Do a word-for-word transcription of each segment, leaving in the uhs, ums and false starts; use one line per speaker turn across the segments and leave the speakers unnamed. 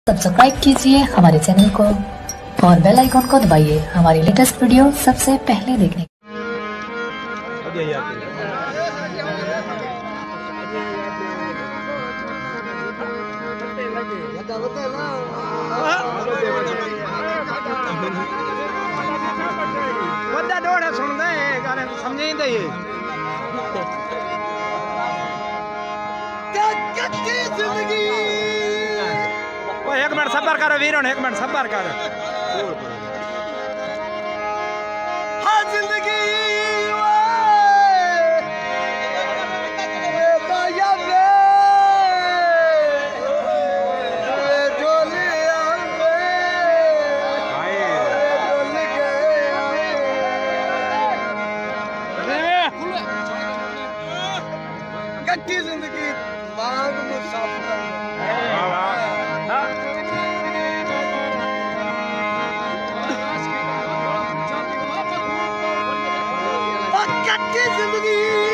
Subscribe कीजिए हमारे channel को और बेल आइकॉन को दबाइए हमारी लेटेस्ट वीडियो सबसे पहले देखने के
एक मिनट सबर करो वीरों एक मिनट सबर करो हाँ जिंदगी कच्ची जिंदगी मांग मुसाफिर कच्ची जिंदगी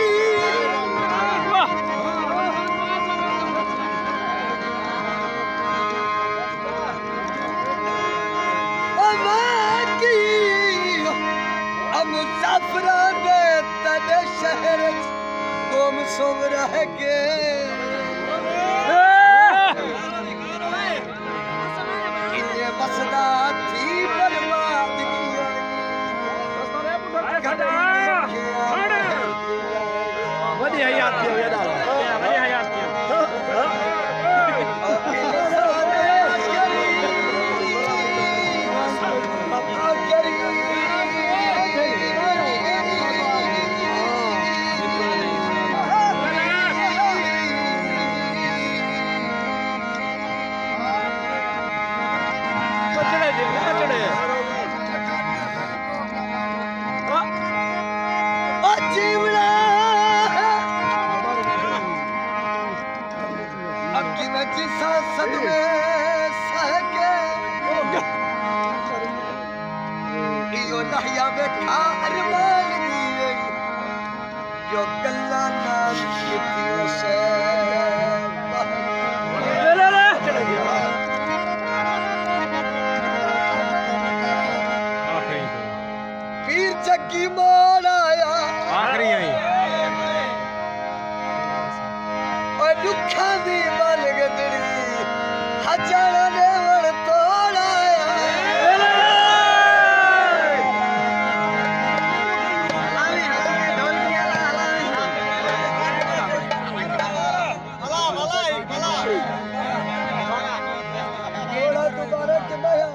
मुसाफिर तेरे शहर गुम सुम रह गए इन्हें बसदा थी बर्बाद बढ़िया याद किया ये डालो बढ़िया याद किया पीर चक्की मोड़ आया आखिरी आई और दुखा दी बल गदड़ी हजारा ने वड़ तोड़ आया दोबारा के माया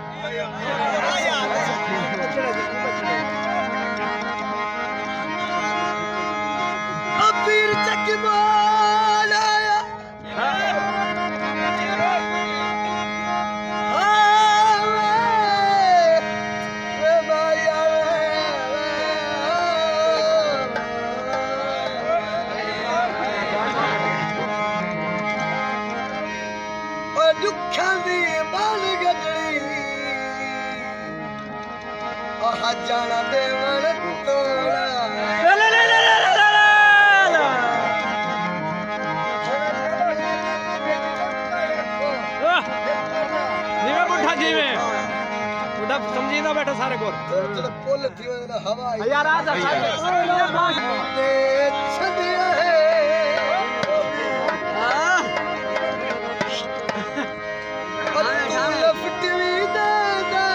पीर चक्की मोड़ आया दुखा दी बाल गदड़ी हजारा देवण तोड़ा समझी ना बैठा सारे को चलो पुल थी ना हवा यार आ जा छदिया है हां हां लफटवी दादा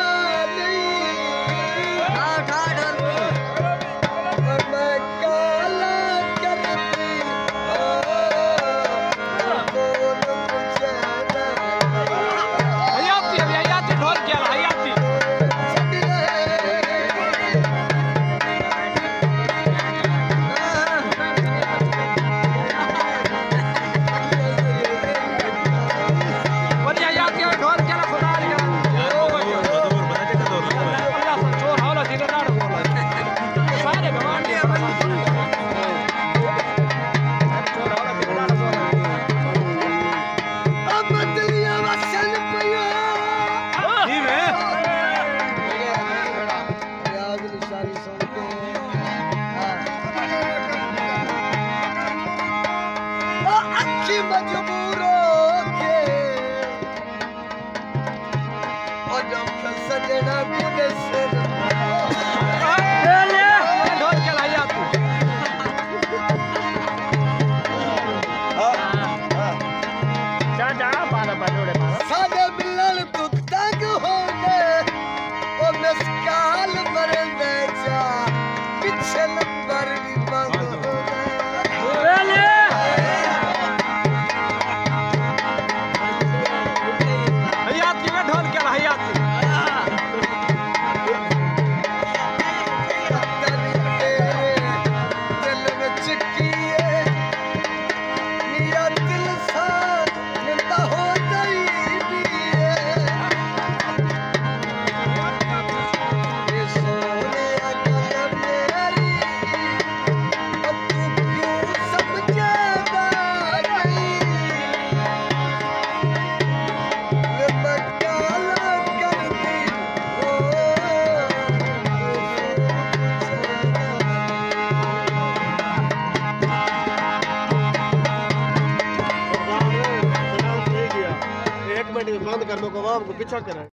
नहीं हां ठाड़ मैं काला करती बोल मुझे हयाती हयाती ढोल क्या हयाती तेरा गुने से ले ढोल के लाया तू हां हां जा जा बाला बालोड़े मारो साडे मिलन तू तंग हो गए ओ मस्काल मरने जा पीछे नंबर भी बंद हो गए ले हयाती में ढोल के हयाती बंद करने को आवाम को पीछा करें।